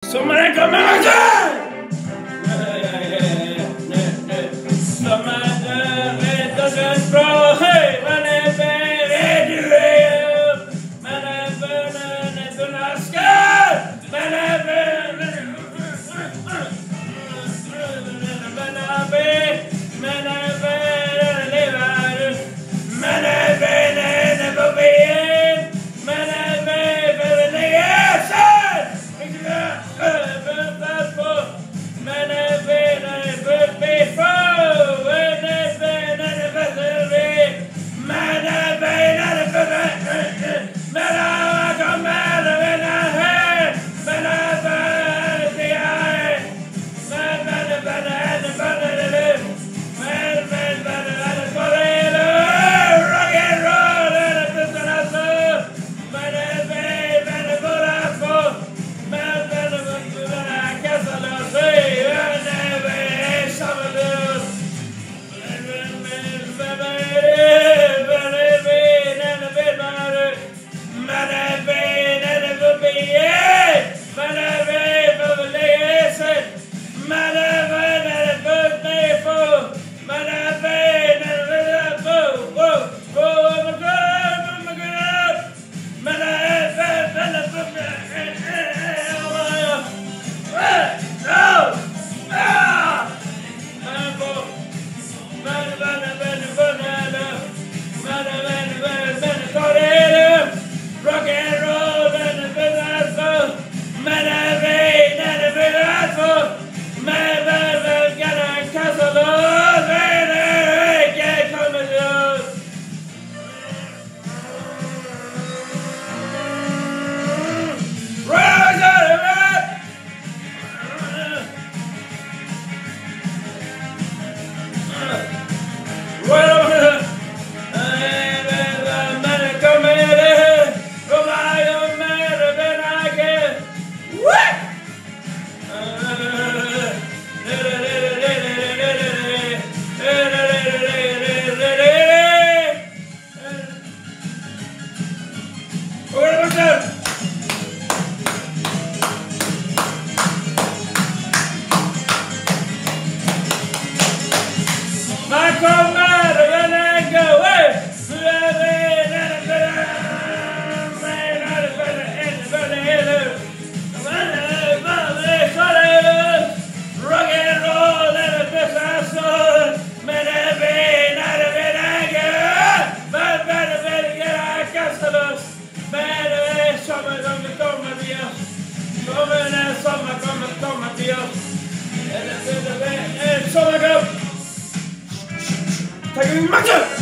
Sommaren kommer också! Sommaren vet oss bra. Hej, man är beredd, du är upp. Man är bönen, är bönaskar. Man är bönen. Man är bönen, lever. Man är bönen, är på ben. Man är bönen, är sen. Man är bönen, är på ben. Man kommer och jag lägger away. Nu är vi rock'n'roll är det bästa så. Men det blir när det blir läge. Men kasta loss. Men det är sommar som kommer till oss. Kommer när sommar kommer till oss. Sommargrupp! Tack för matchen!